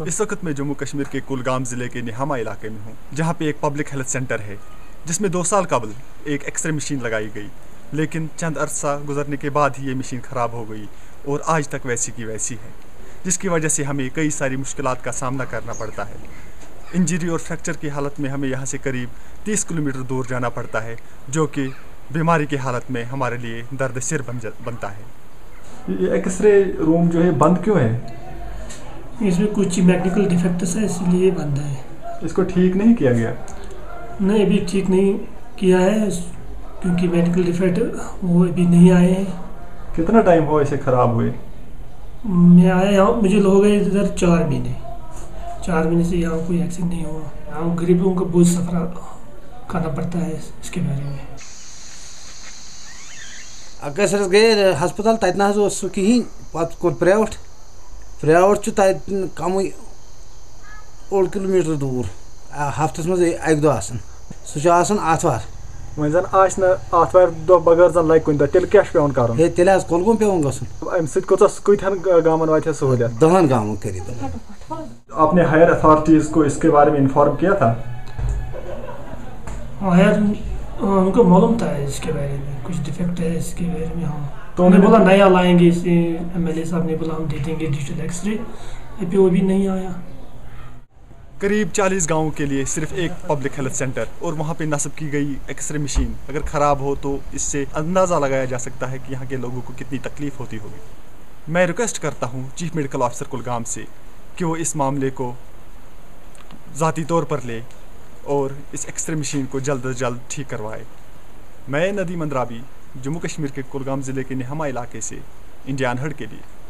इस वक्त मैं जम्मू कश्मीर के कुलगाम ज़िले के निहामा इलाके में हूँ, जहाँ पे एक पब्लिक हेल्थ सेंटर है जिसमें 2 साल कबल एक एक्सरे मशीन लगाई गई, लेकिन चंद अरसा गुजरने के बाद ही ये मशीन ख़राब हो गई और आज तक वैसी की वैसी है, जिसकी वजह से हमें कई सारी मुश्किलात का सामना करना पड़ता है। इंजरी और फ्रैक्चर की हालत में हमें यहाँ से करीब 30 किलोमीटर दूर जाना पड़ता है, जो कि बीमारी की हालत में हमारे लिए दर्द सिर बनता है। ये एक्सरे रूम जो है बंद क्यों है? इसमें कुछ मैकेनिकल डिफेक्ट्स है, इसलिए बंद है। इसको ठीक नहीं किया गया? नहीं, अभी ठीक नहीं किया है क्योंकि मैकेनिकल डिफेक्ट वो अभी नहीं आए हैं। कितना टाइम हुआ इसे ख़राब हुए? मैं आया यहाँ, मुझे हो गए इधर 4 महीने। 4 महीने से यहाँ कोई एक्सीडेंट नहीं हुआ। यहाँ गरीब लोगों को बहुत सफ़र करना पड़ता है इसके बारे में। अगर गए हस्पताल तत ना कहें पत कोर प्राइवेट तत कम 8 किलोमीटर दूर, हफ्तस मज 1 दह सह आतवार। वह जन आतवार दह बगैर जन लगे कुछ तेल क्या पेवन कर? तेल कोलगुम पेवन गन। अम कतन गामन वात सहूलियत? 10 गाँव करीब। आपने हायर अथॉरिटीज़ को इसके बारे में इन्फॉर्म किया था? हायर उनको मालूम था इसके बारे में, कुछ डिफेक्ट है इसके बारे में। हाँ, तो उन्होंने बोला नया लाएंगे, इसे MLA साहब ने बोला हम दे देंगे डिजिटल एक्सरे, अभी वो भी नहीं आया। करीब 40 गाँवों के लिए सिर्फ एक पब्लिक हेल्थ सेंटर और वहाँ पे नस्ब की गई एक्सरे मशीन अगर ख़राब हो तो इससे अंदाज़ा लगाया जा सकता है कि यहाँ के लोगों को कितनी तकलीफ़ होती होगी। मैं रिक्वेस्ट करता हूँ चीफ मेडिकल ऑफिसर कुलगाम से कि वो इस मामले को ज़ाती तौर पर ले और इस एक्सरे मशीन को जल्द अज जल्द ठीक करवाए। मैं नदीम अंद्राबी, जम्मू कश्मीर के कुलगाम ज़िले के निहामा इलाके से, इंडिया अनहर्ड के लिए।